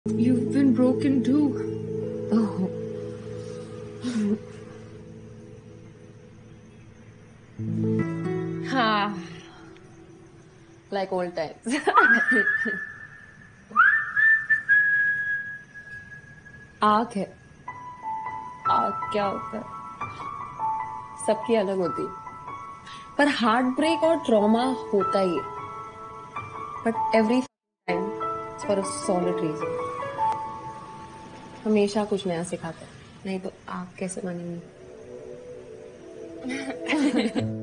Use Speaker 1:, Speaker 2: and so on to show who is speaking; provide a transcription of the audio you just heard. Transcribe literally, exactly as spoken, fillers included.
Speaker 1: You've been broken too. Oh.
Speaker 2: Ah, like old times. आँख है, आँख क्या होता है? सबकी अलग होती है, पर हार्ट ब्रेक और ट्रॉमा होता ही है, but every time for a solid reason. हमेशा कुछ नया सिखाता है, नहीं तो आँख कैसे बनेंगी?